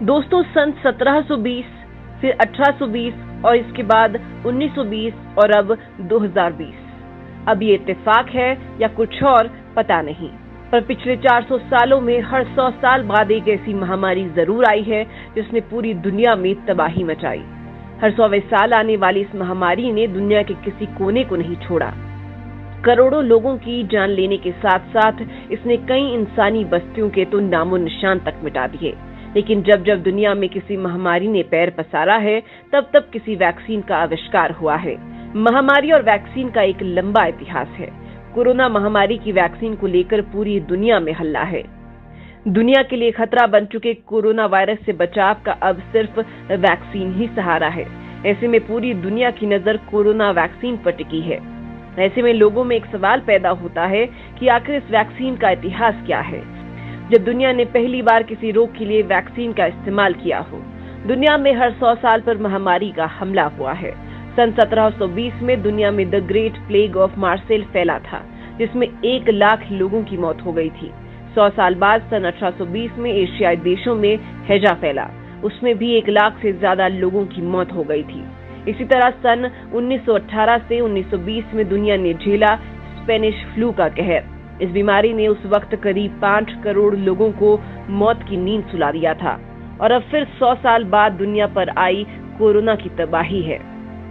दोस्तों, सन 1720, फिर 1820 और इसके बाद 1920 और अब 2020। अब ये इत्तेफाक है या कुछ और पता नहीं, पर पिछले 400 सालों में हर 100 साल बाद एक ऐसी महामारी जरूर आई है जिसने पूरी दुनिया में तबाही मचाई। हर 100वें साल आने वाली इस महामारी ने दुनिया के किसी कोने को नहीं छोड़ा। करोड़ों लोगों की जान लेने के साथ साथ इसने कई इंसानी बस्तियों के तो नामो निशान तक मिटा दिए। लेकिन जब जब दुनिया में किसी महामारी ने पैर पसारा है, तब तब किसी वैक्सीन का आविष्कार हुआ है। महामारी और वैक्सीन का एक लंबा इतिहास है। कोरोना महामारी की वैक्सीन को लेकर पूरी दुनिया में हल्ला है। दुनिया के लिए खतरा बन चुके कोरोना वायरस से बचाव का अब सिर्फ वैक्सीन ही सहारा है। ऐसे में पूरी दुनिया की नजर कोरोना वैक्सीन पर टिकी है। ऐसे में लोगों में एक सवाल पैदा होता है कि आखिर इस वैक्सीन का इतिहास क्या है। जब दुनिया ने पहली बार किसी रोग के लिए वैक्सीन का इस्तेमाल किया हो, दुनिया में हर 100 साल पर महामारी का हमला हुआ है। सन 1720 में दुनिया में the great plague of Marseille फैला था, जिसमें 1 लाख लोगों की मौत हो गई थी। 100 साल बाद सन 1820 में एशियाई देशों में हैजा फैला, उसमें भी 1 लाख से ज्यादा लोगों की मौत हो गई थी। इसी तरह सन 1918 से 1920 में दुनिया ने झेला स्पेनिश फ्लू का कहर। इस बीमारी ने उस वक्त करीब 5 करोड़ लोगों को मौत की नींद सुला दिया था। और अब फिर 100 साल बाद दुनिया पर आई कोरोना की तबाही है।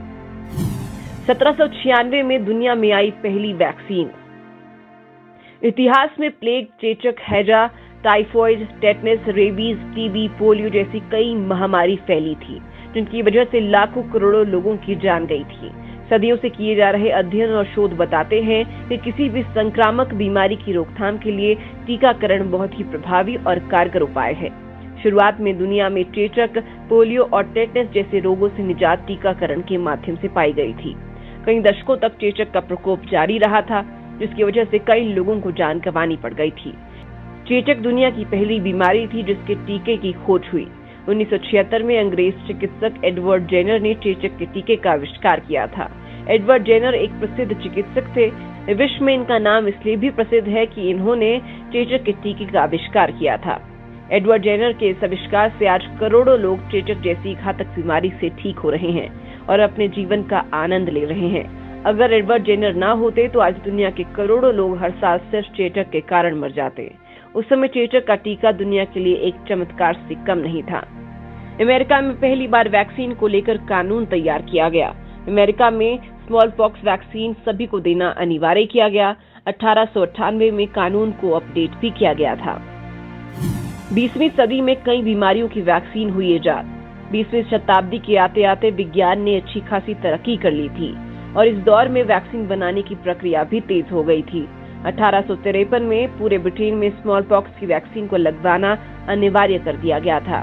1796 में दुनिया में आई पहली वैक्सीन। इतिहास में प्लेग, चेचक, हैजा, typhoid, tetanus, rabies, TB, polio जैसी कई महामारी फैली थी, जिनकी वजह से लाखों करोड़ों लोगों की जान गई थी। सदियों से किए जा रहे अध्ययन और शोध बताते हैं कि किसी भी संक्रामक बीमारी की रोकथाम के लिए टीकाकरण बहुत ही प्रभावी और कारगर उपाय है। शुरुआत में दुनिया में चेचक, पोलियो और टेटनस जैसे रोगों से निजात टीकाकरण के माध्यम से पाई गई थी। कई दशकों तक चेचक का प्रकोप जारी रहा था, जिसकी वजह से कई लोगों को जान गंवानी पड़ गई थी। चेचक दुनिया की पहली बीमारी थी जिसके टीके की खोज हुई। 1976 में अंग्रेज चिकित्सक एडवर्ड जेनर ने चेचक के टीके का आविष्कार किया था। एडवर्ड जेनर एक प्रसिद्ध चिकित्सक थे। विश्व में इनका नाम इसलिए भी प्रसिद्ध है कि इन्होंने चेचक के टीके का आविष्कार किया था। एडवर्ड जेनर के इस आविष्कार से आज करोड़ों लोग चेचक जैसी घातक बीमारी से ठीक हो रहे हैं और अपने जीवन का आनंद ले रहे हैं। अगर एडवर्ड जेनर ना होते तो आज दुनिया के करोड़ों लोग हर साल सिर्फ चेचक के कारण मर जाते। उस समय चेचक का टीका दुनिया के लिए एक चमत्कार से कम नहीं था। अमेरिका में पहली बार वैक्सीन को लेकर कानून तैयार किया गया। अमेरिका में स्मॉल पॉक्स वैक्सीन सभी को देना अनिवार्य किया गया। 1898 में कानून को अपडेट भी किया गया था। 20वीं सदी में कई बीमारियों की वैक्सीन हुई इजाद। 20वीं शताब्दी के आते आते विज्ञान ने अच्छी खासी तरक्की कर ली थी और इस दौर में वैक्सीन बनाने की प्रक्रिया भी तेज हो गई थी। 1853 में पूरे ब्रिटेन में स्मॉल पॉक्स की वैक्सीन को लगवाना अनिवार्य कर दिया गया था।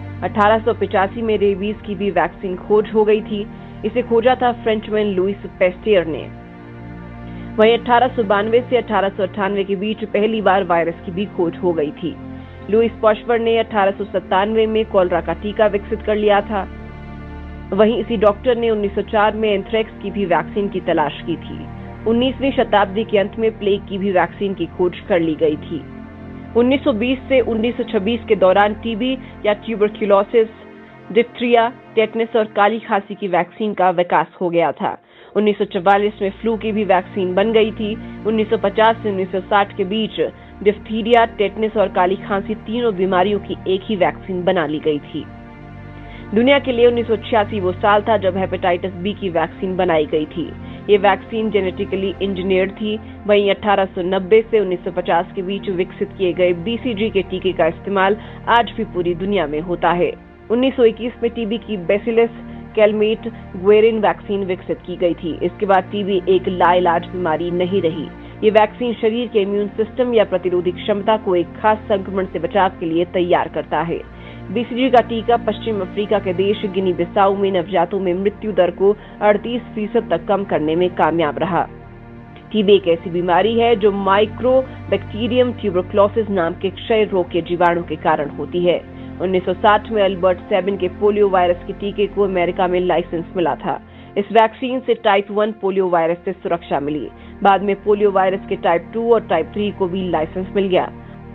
1885 में रेबीज की भी वैक्सीन खोज हो गई थी। इसे खोजा था फ्रेंचमैन लुइस पेस्टियर ने। वहीं 1892 से 1898 के बीच पहली बार वायरस की भी खोज हो गई थी। लुइस पाश्चर ने 1897 में कोलेरा का टीका विकसित कर लिया था। वहीं इसी डॉक्टर ने 1904 में एंथ्रेक्स की भी वैक्सीन की तलाश की थी। 19वीं शताब्दी के अंत में प्लेग की भी वैक्सीन की खोज कर ली गई थी। 1920 से 1926 के दौरान टीबी या ट्यूबरक्यूलोसिस, डिप्थीरिया, टेटनस और काली खांसी की वैक्सीन का विकास हो गया था। 1944 में फ्लू की भी वैक्सीन बन गई थी। 1950 से 1960 के बीच डिप्थीरिया, टेटनस और काली खांसी तीनों बीमारियों की एक ही वैक्सीन बना ली गई थी। दुनिया के लिए 1986 वो साल था जब हेपेटाइटिस बी की वैक्सीन बनाई गई थी। ये वैक्सीन जेनेटिकली इंजीनियर्ड थी। वहीं 1890 से 1950 के बीच विकसित किए गए बीसीजी के टीके का इस्तेमाल आज भी पूरी दुनिया में होता है। 1921 में टीबी की बैसिलस कैलमेट ग्वेरिन वैक्सीन विकसित की गई थी। इसके बाद टीबी एक लाइलाज बीमारी नहीं रही। ये वैक्सीन शरीर के इम्यून सिस्टम या प्रतिरोधी क्षमता को एक खास संक्रमण से बचाव के लिए तैयार करता है। बीसीजी का टीका पश्चिम अफ्रीका के देश गिनी बिसाऊ में नवजातों में मृत्यु दर को 38% तक कम करने में कामयाब रहा। टीबी एक ऐसी बीमारी है जो माइक्रोबैक्टीरियम ट्यूबरक्लोसिस नाम के क्षय रोग के जीवाणु के कारण होती है। 1960 में अल्बर्ट सेबिन के पोलियो वायरस के टीके को अमेरिका में लाइसेंस मिला था। इस वैक्सीन से टाइप 1 पोलियो वायरस से सुरक्षा मिली। बाद में पोलियो वायरस के टाइप 2 और टाइप 3 को भी लाइसेंस मिल गया।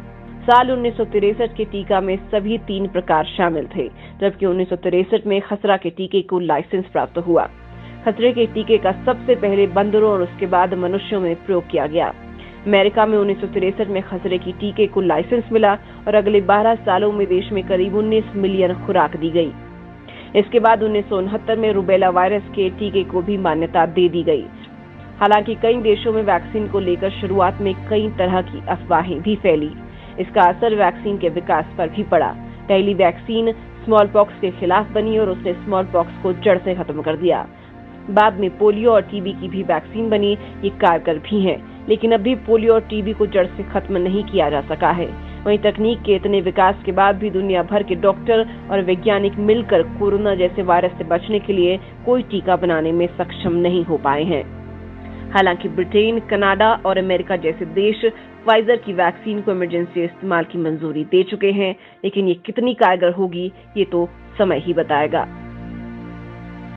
साल 1963 के टीका में सभी 3 प्रकार शामिल थे, जबकि 1963 में खसरा के टीके को लाइसेंस प्राप्त हुआ। खसरे के टीके का सबसे पहले बंदरों और उसके बाद मनुष्यों में प्रयोग किया गया। अमेरिका में 1963 में खसरे की टीके को लाइसेंस मिला और अगले 12 सालों में देश में करीब 19 मिलियन खुराक दी गई। इसके बाद 1969 में रूबेला वायरस के टीके को भी मान्यता दे दी गई। हालांकि कई देशों में वैक्सीन को लेकर शुरुआत में कई तरह की अफवाहें भी फैली। इसका असर वैक्सीन के विकास पर भी पड़ा। पहली वैक्सीन स्मॉल पॉक्स के खिलाफ बनी और उसने स्मॉल पॉक्स को जड़ से खत्म कर दिया। बाद में पोलियो और टीबी की भी वैक्सीन बनी। ये कारगर भी है, लेकिन अभी पोलियो और टीबी को जड़ से खत्म नहीं किया जा सका है। वहीं तकनीक के इतने विकास के बाद भी दुनिया भर के डॉक्टर और वैज्ञानिक मिलकर कोरोना जैसे वायरस से बचने के लिए कोई टीका बनाने में सक्षम नहीं हो पाए हैं। हालांकि ब्रिटेन, कनाडा और अमेरिका जैसे देश फाइजर की वैक्सीन को इमरजेंसी इस्तेमाल की मंजूरी दे चुके हैं, लेकिन ये कितनी कारगर होगी ये तो समय ही बताएगा।